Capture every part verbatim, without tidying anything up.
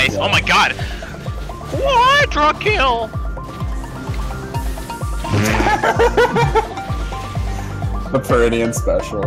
Nice. Oh my god. Quadra kill. The Peridian special.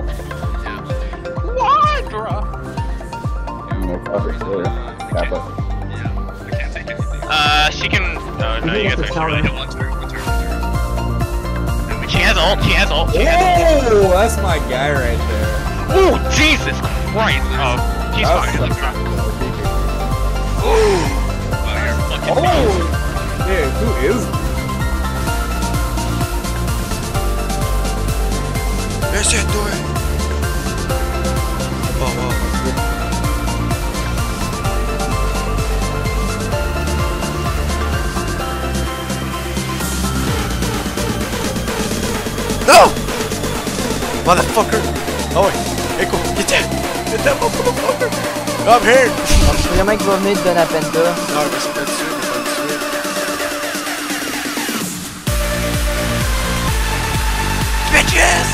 Quadra. No cover clear. Kappa. Yeah, I can't take anything. Uh, she can. No, no, you guys are really. Yeah, one turn, one turn, one turn. She has ult. She has ult. She has ult. Oh, that's my guy right there. Oh, Jesus Christ. Oh, he's That was fine. some shot, though. Wow, you're fucking Oh, yeah, who is? Ese tú, eh. Oh, wow. No! Motherfucker! Oh wait, Echo, get that! Get that motherfucker! I'm here! Il y a un mec qui va venir de Donapenta. Non, il va se faire tuer, il va se faire tuer. Bitches!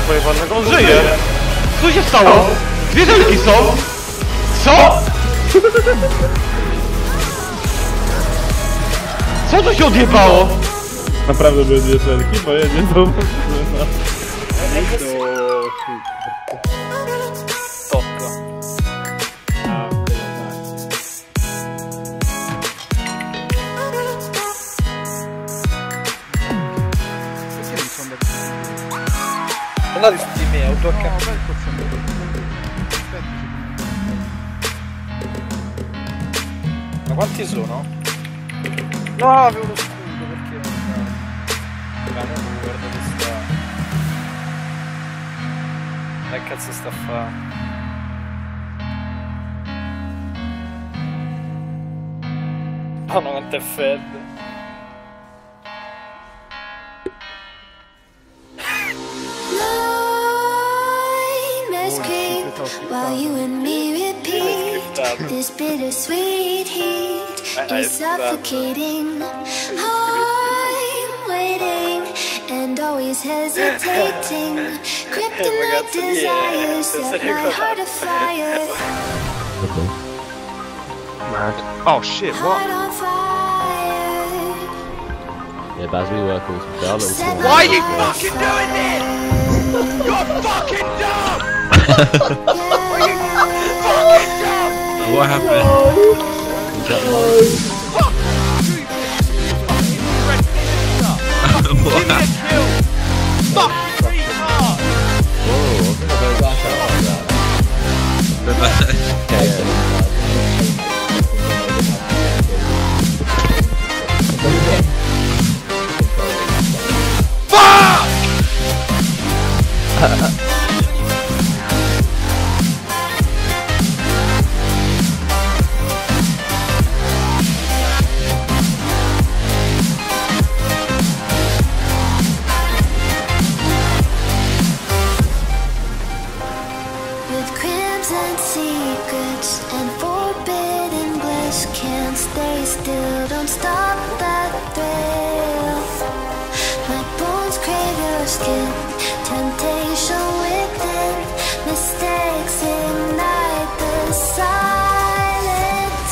pojebanego, on żyje! Co się stało? Dwie żelki są! Co? Co tu się odjebało? Naprawdę były dwie szelki, bo ja nie zauważyłem. Topka. Non di tutti i miei auto a casa. Ma quanti sono? No, avevo lo scudo perché non... Ma non guarda questa... Che cazzo sta a fa? Oh no, quanto è fed. While you and me repeat this bittersweet heat is suffocating. I'm waiting and always hesitating. Kryptonite desires set my heart afire. Oh shit, what? Heart on fire. Yeah, Baz, we work with some little Set team. my Why are you heart fucking on doing this? fire. You're fucking dumb! What happened? Give me a kill! Fuck! Retard! With crimson secrets and forbidden bliss, can't stay still, don't stop that thrill. My bones crave your skin, temptation within, mistakes ignite the silence.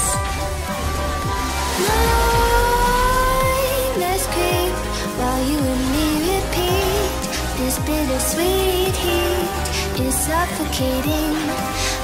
Nightmares creep while you and me repeat this bittersweet heat is suffocating.